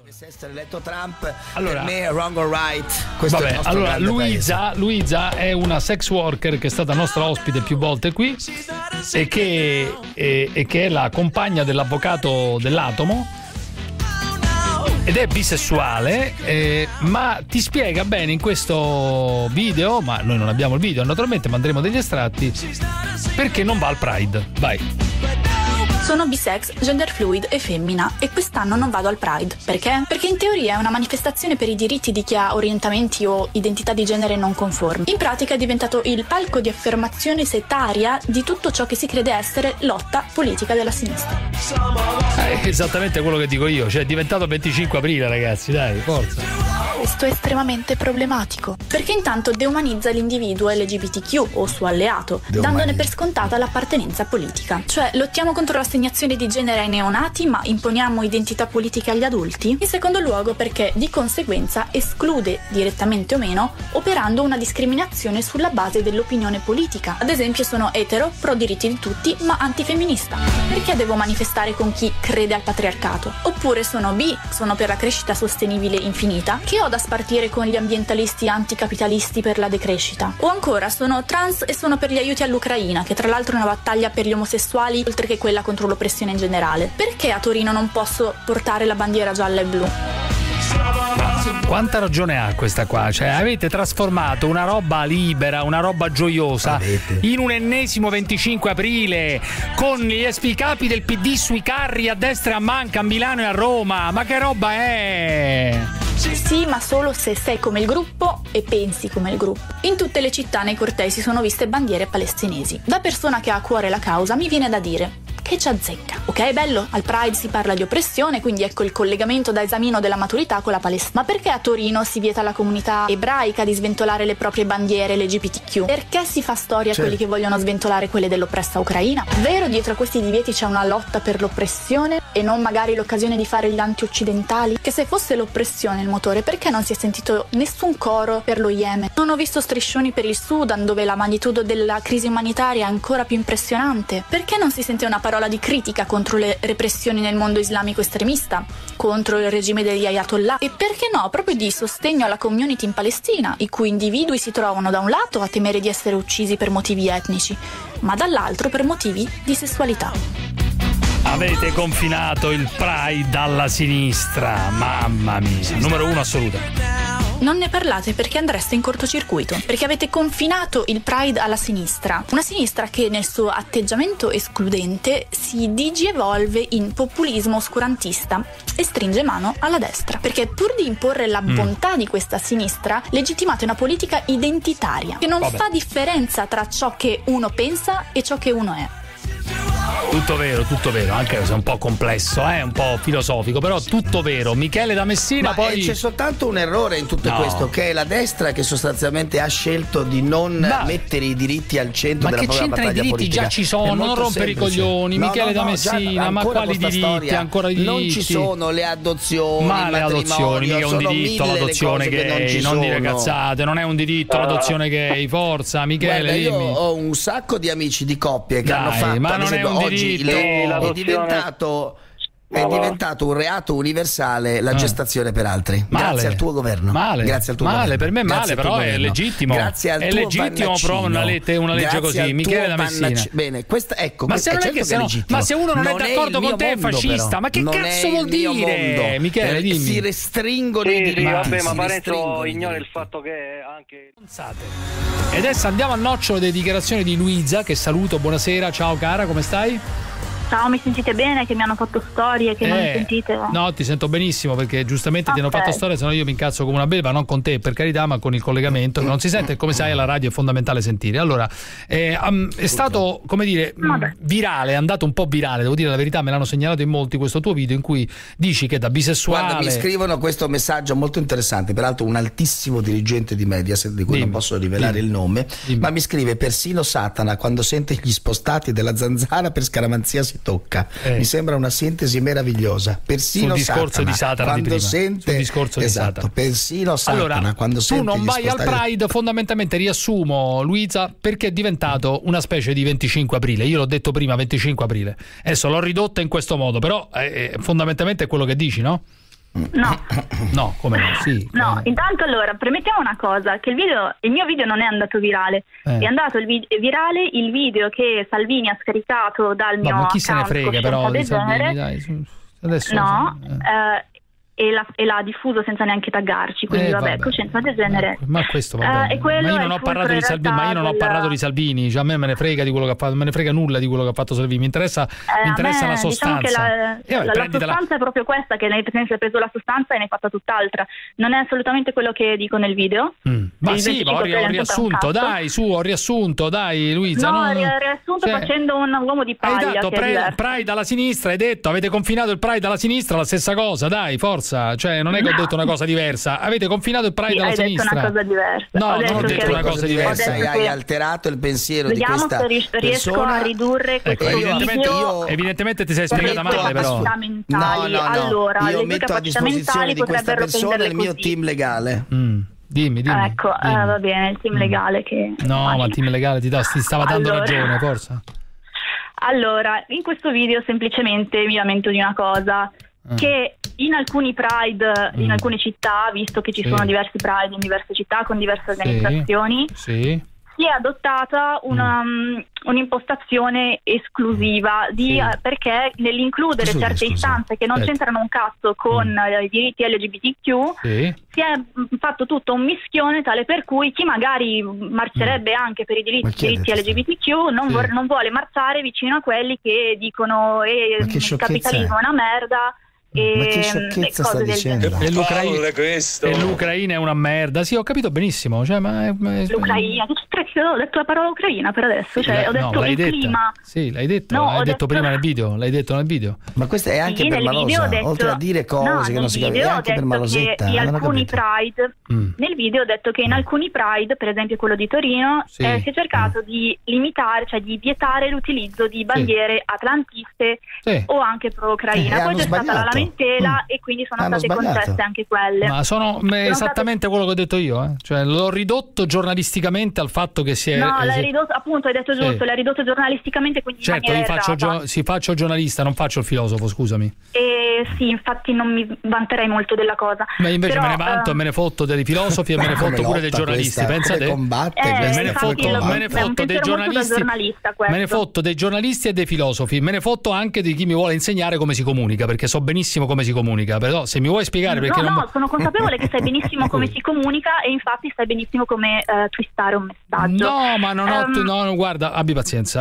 Dovesse essere eletto Trump, allora, per me è wrong or right. Questo è il nostro allora grande Luisa è una sex worker che è stata nostra ospite più volte qui e che è la compagna dell'avvocato dell'Atomo ed è bisessuale, ma ti spiega bene in questo video, ma noi non abbiamo il video naturalmente, ma andremo degli estratti, perché non va al Pride. Vai. Sono bisex, gender fluid e femmina e quest'anno non vado al Pride. Perché? Perché in teoria è una manifestazione per i diritti di chi ha orientamenti o identità di genere non conformi. In pratica è diventato il palco di affermazione setaria di tutto ciò che si crede essere lotta politica della sinistra. È esattamente quello che dico io, cioè è diventato 25 aprile, ragazzi, dai, forza. Questo è estremamente problematico, perché intanto deumanizza l'individuo LGBTQ o suo alleato, dandone per scontata l'appartenenza politica. Cioè, lottiamo contro l'assegnazione di genere ai neonati, ma imponiamo identità politiche agli adulti? In secondo luogo perché, di conseguenza, esclude, direttamente o meno, operando una discriminazione sulla base dell'opinione politica. Ad esempio, sono etero, pro diritti di tutti, ma antifemminista. Perché devo manifestare con chi crede al patriarcato? Oppure sono bi, sono per la crescita sostenibile infinita, che ho da spartire con gli ambientalisti anticapitalisti per la decrescita. O ancora sono trans e sono per gli aiuti all'Ucraina, che tra l'altro è una battaglia per gli omosessuali oltre che quella contro l'oppressione in generale. Perché a Torino non posso portare la bandiera gialla e blu? Quanta ragione ha questa qua? Cioè, avete trasformato una roba libera, una roba gioiosa in un ennesimo 25 aprile con gli espicapi del PD sui carri a destra e a manca a Milano e a Roma. Ma che roba è? Sì, ma solo se sei come il gruppo e pensi come il gruppo. In tutte le città nei cortei si sono viste bandiere palestinesi. Da persona che ha a cuore la causa mi viene da dire: che ci azzecca. Ok, bello, al Pride si parla di oppressione, quindi ecco il collegamento da esamino della maturità con la Palestina. Ma perché a Torino si vieta alla comunità ebraica di sventolare le proprie bandiere LGBTQ? Perché si fa storia a quelli che vogliono sventolare quelle dell'oppressa Ucraina? Vero, dietro a questi divieti c'è una lotta per l'oppressione e non magari l'occasione di fare gli anti-occidentali? Che se fosse l'oppressione il motore, perché non si è sentito nessun coro per lo Yemen? Non ho visto striscioni per il Sudan, dove la magnitudo della crisi umanitaria è ancora più impressionante. Perché non si sente una parola di critica contro le repressioni nel mondo islamico estremista, contro il regime degli ayatollah e perché no, proprio di sostegno alla community in Palestina, i cui individui si trovano da un lato a temere di essere uccisi per motivi etnici, ma dall'altro per motivi di sessualità. Avete confinato il Pride alla sinistra, mamma mia, numero uno assoluta. Non ne parlate perché andreste in cortocircuito, perché avete confinato il Pride alla sinistra, una sinistra che nel suo atteggiamento escludente si digievolve in populismo oscurantista e stringe mano alla destra, perché pur di imporre la bontà di questa sinistra legittimate una politica identitaria che non fa differenza tra ciò che uno pensa e ciò che uno è. Tutto vero, anche se è un po' complesso, un po' filosofico, però tutto vero. Michele da Messina. Ma poi c'è soltanto un errore in tutto questo, che è la destra che sostanzialmente ha scelto di non mettere i diritti al centro della propria battaglia politica. Ma che c'entra i diritti? Già ci sono, non rompere i coglioni, Michele da Messina, ma quali diritti? Ancora diritti? Non ci sono le adozioni, ma le adozioni, mica è un diritto l'adozione gay, non dire cazzate, non è un diritto l'adozione gay, forza Michele. Guarda, io ho un sacco di amici di coppie che hanno fatto, ma non è un diritto. È diventato un reato universale la gestazione per altri. Grazie al tuo governo. Grazie al tuo governo. Per me male, però è legittimo. Grazie al tuo legittimo però una legge così. Michele da Messina. Bene, questa ecco. Ma se non è che ma se uno non è d'accordo con te è fascista, ma che cazzo vuol dire? Michele, dimmi. Si restringono i diritti. Vabbè, ma Parenzo ignora il fatto che anche. E adesso andiamo al nocciolo delle dichiarazioni di Luisa, che saluto, buonasera, ciao cara, come stai? Ciao, mi sentite bene? Che mi hanno fatto storie che non mi sentite? No, ti sento benissimo perché giustamente ti hanno fatto storie, sennò io mi incazzo come una belva, non con te per carità, ma con il collegamento. Non si sente, come sai, alla radio è fondamentale sentire. Allora, è stato, come dire, virale, è andato un po' virale, devo dire la verità, me l'hanno segnalato in molti questo tuo video in cui dici che da bisessuale. Guarda, mi scrivono questo messaggio molto interessante, peraltro un altissimo dirigente di Mediaset, di cui non posso rivelare il nome, ma mi scrive: persino Satana quando sente gli spostati della zanzara per scaramanzia si tocca. Mi sembra una sintesi meravigliosa. Persino sul discorso di Satana quando di prima. sente sul discorso di Satana. Persino Satana allora, quando sente tu non vai spostati... al Pride, fondamentalmente riassumo, Luisa, perché è diventato una specie di 25 aprile. Io l'ho detto prima, 25 aprile. Adesso l'ho ridotta in questo modo, però fondamentalmente è quello che dici, no? No, come no? Sì. No, intanto allora, premettiamo una cosa, che il mio video non è andato virale, è andato virale il video che Salvini ha scaricato dal mio ma chi se ne account frega però di Salvini, dai, adesso e l'ha diffuso senza neanche taggarci, quindi vabbè, coscienza del genere. Ma questo va bene. Ma io non ho parlato di Salvini, parlato di Salvini, cioè a me me ne frega di quello che ha fatto, me ne frega nulla di quello che ha fatto Salvini, mi interessa la sostanza. Diciamo che la sostanza è proprio questa, che lei hai preso la sostanza e ne hai fatta tutt'altra. Non è assolutamente quello che dico nel video. Ma sì, ma ho riassunto, dai Luisa. No, ho riassunto facendo un uomo di paglia. Hai dato Pride alla sinistra, hai detto avete confinato il Pride alla sinistra, la stessa cosa, dai, forza. Cioè non è che ho detto una cosa diversa, avete confinato il Pride alla sinistra. Hai detto una cosa diversa. No, non ho detto una cosa diversa. Hai alterato il pensiero di questa persona. Riesco a ridurre questo video. Evidentemente ti sei spiegata male, però. No. Allora, io metto a disposizione di questa persona il mio team legale. Dimmi. Ecco, va bene, il team legale che... No, ma il team legale ti stava dando ragione, forza. Allora, in questo video semplicemente mi lamento di una cosa, che in alcuni Pride, in alcune città, visto che ci sono diversi Pride in diverse città con diverse organizzazioni, si è adottata un'impostazione esclusiva perché nell'includere certe istanze che non c'entrano un cazzo con i diritti LGBTQ si è fatto tutto un mischione tale per cui chi magari marcerebbe anche per i diritti LGBTQ non vuole marciare vicino a quelli che dicono il capitalismo è una merda. Ma che sciocchezza sta dicendo? E l'Ucraina è una merda. Sì, ho capito benissimo. Cioè, l'Ucraina, ho detto la parola Ucraina per adesso. Cioè, ho detto il clima. Sì, l'hai detto. No, l'hai detto prima nel video. L'hai detto nel video. Ma questa è anche per malosa. Oltre a dire cose che non si capiscono, è anche per malosetta. In alcuni Pride, nel video ho detto che in alcuni Pride, per esempio quello di Torino, si è cercato di limitare, cioè di vietare l'utilizzo di bandiere atlantiste o anche pro-Ucraina. Poi c'è stata la lamentela e quindi sono state concesse anche quelle. Ma sono esattamente quello che ho detto io, cioè l'ho ridotto giornalisticamente al fatto che si è... No, l'hai ridotto, appunto, hai detto giusto, l'hai ridotto giornalisticamente, quindi certo, io faccio giornalista, non faccio il filosofo, scusami. Sì, infatti non mi vanterei molto della cosa. Ma invece me ne vanto e me ne fotto dei filosofi e me ne fotto pure dei giornalisti, pensate. Me ne fotto dei giornalisti, me ne fotto dei giornalisti e dei filosofi, me ne fotto anche di chi mi vuole insegnare come si comunica, perché so benissimo come si comunica, però se mi vuoi spiegare perché sono consapevole che sai benissimo come si comunica e infatti sai benissimo come twistare un messaggio. No, ma non ho guarda, abbi pazienza.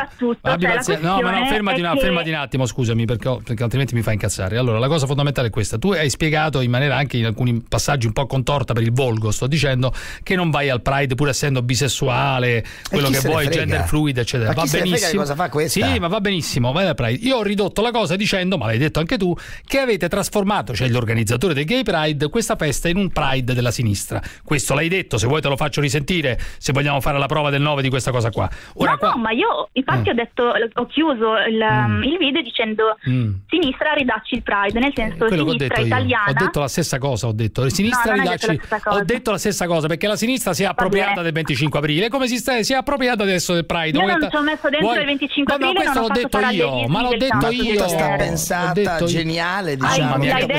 Fermati un attimo, scusami, perché altrimenti mi fa incazzare. Allora, la cosa fondamentale è questa: tu hai spiegato in maniera anche in alcuni passaggi un po' contorta per il volgo, sto dicendo, che non vai al Pride pur essendo bisessuale, quello che vuoi, gender fluid, eccetera. Ma va benissimo. Cosa fa questa? Sì, ma va benissimo, vai al Pride. Io ho ridotto la cosa dicendo, ma l'hai detto anche tu, che avete trasformato, cioè l'organizzatore del Gay Pride, questa festa in un Pride della sinistra. Questo l'hai detto, se vuoi te lo faccio risentire, se vogliamo fare la prova del 9 di questa cosa qua. Ora, no, ma io infatti ho chiuso il video dicendo sinistra ridacci il Pride, nel senso sinistra italiana. Ho detto la stessa cosa, sinistra ridacci. Ho detto la stessa cosa, perché la sinistra si è appropriata del 25 aprile, come si è appropriata adesso del Pride. Io non ci ho messo dentro il 25 aprile, questo l'ho detto io, ma l'ho detto io. Sta pensata geniale, diciamo.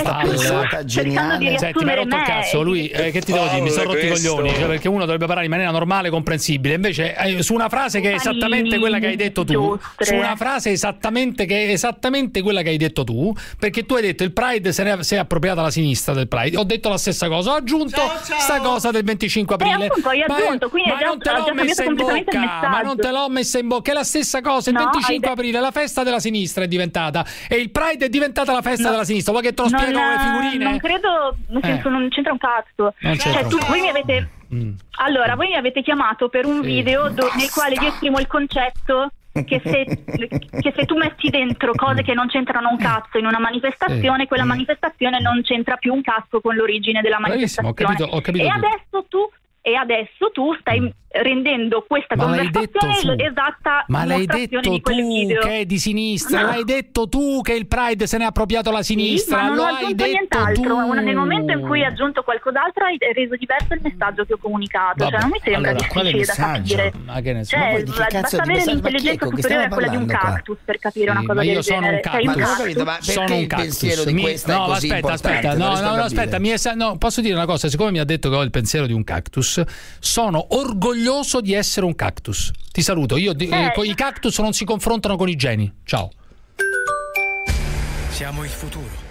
Geniale. Senti, mi ha rotto il cazzo, lui che ti devo dire, mi sono rotti i coglioni, cioè, perché uno dovrebbe parlare in maniera normale e comprensibile, invece su una frase che è esattamente quella che hai detto tu, su una frase esattamente quella che hai detto tu, perché tu hai detto il Pride si è appropriata la sinistra del Pride, ho detto la stessa cosa, ho aggiunto sta cosa del 25 aprile, ma non te l'ho messa in bocca, è la stessa cosa, il 25 aprile la festa della sinistra è diventata, e il Pride è diventata la festa della sinistra, vuoi che te lo spiego con le figurine? Non credo, nel senso non c'entra un cazzo. Voi mi avete voi mi avete chiamato per un video nel quale io esprimo il concetto che se tu metti dentro cose che non c'entrano un cazzo in una manifestazione, quella manifestazione non c'entra più un cazzo con l'origine della manifestazione. Ho capito e adesso tu e adesso tu stai rendendo questa conversazione esatta. Ma l'hai detto tu che è di sinistra, l'hai detto tu che il Pride se ne è appropriato la sinistra, ma non lo ho hai aggiunto detto nient'altro. tu. Nel momento in cui hai aggiunto qualcos'altro hai reso diverso il messaggio che ho comunicato. Vabbè, cioè non mi sembra difficile da capire. Ma che ne so. Cioè, basta avere l'intelligenza superiore a quella di un cactus per capire una cosa del genere. Sono un cactus. No, aspetta, posso dire una cosa, siccome mi ha detto che ho il pensiero di un cactus, sono orgoglioso di essere un cactus. Ti saluto. I cactus non si confrontano con i geni. Ciao. Siamo il futuro.